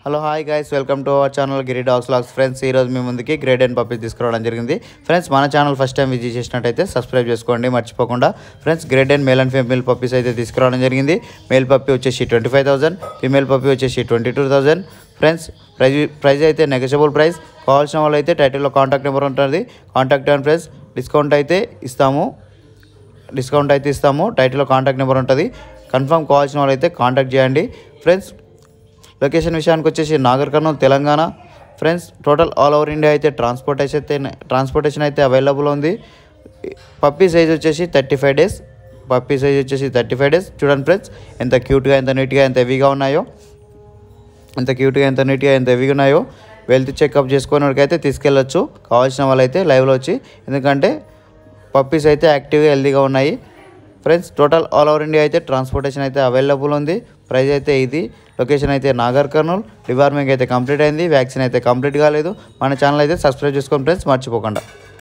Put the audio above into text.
Hello hi guys, welcome to our channel Giri dogs vlogs. Friends, ఈరోజు మీ ముందుకి grade and puppies తీసుకురావడం జరిగింది. ఫ్రెండ్స్, మన ఛానల్ ఫస్ట్ టైం విజిట్ చేసినట్టయితే సబ్స్క్రైబ్ చేసుకోండి మర్చిపోకుండా. Friends, grade and male and female puppies అయితే తీసుకురావడం జరిగింది. మేల్ పప్పీ వచ్చేసి 25,000, ఫీమేల్ పప్పీ వచ్చేసి 22,000. ఫ్రెండ్స్, ప్రైజ్ అయితే నెగోషియబుల్ ప్రైస్. కావాల్సిన వాళ్ళు అయితే టైటిల్లో కాంటాక్ట్ నెంబర్ ఉంటుంది, కాంటాక్ట్ అండ్ ప్రైస్. డిస్కౌంట్ అయితే ఇస్తాము. టైటిల్లో కాంటాక్ట్ నెంబర్ ఉంటుంది. కన్ఫర్మ్ కావాల్సిన వాళ్ళు అయితే కాంటాక్ట్ చేయండి. ఫ్రెండ్స్, లొకేషన్ విషయానికి వచ్చేసి Nagar Kurnool, Telangana. Friends, total all over India అయితే ట్రాన్స్పోర్టేషన్ అయితే అవైలబుల్ ఉంది. పప్పీ సైజ్ వచ్చేసి 35 డేస్. చూడండి ఫ్రెండ్స్, ఎంత క్యూట్గా, ఎంత నీట్గా, ఎంత హెవీగా ఉన్నాయో. వెల్త్ చెకప్ చేసుకునేవాడికైతే తీసుకెళ్ళొచ్చు. కావాల్సిన వాళ్ళైతే లైవ్లో వచ్చి, ఎందుకంటే పప్పీస్ అయితే యాక్టివ్గా హెల్తీగా ఉన్నాయి. Friends, total all over India అయితే ట్రాన్స్పోర్టేషన్ అయితే అవైలబుల్ ఉంది. ప్రైస్ అయితే ఇది. లొకేషన్ అయితే నాగర్ కర్నూల్. డివార్మింగ్ అయితే కంప్లీట్ అయింది, వ్యాక్సిన్ అయితే కంప్లీట్ కాలేదు. మన ఛానల్ అయితే సబ్స్క్రైబ్ చేసుకోండి ఫ్రెండ్స్ మర్చిపోకుండా.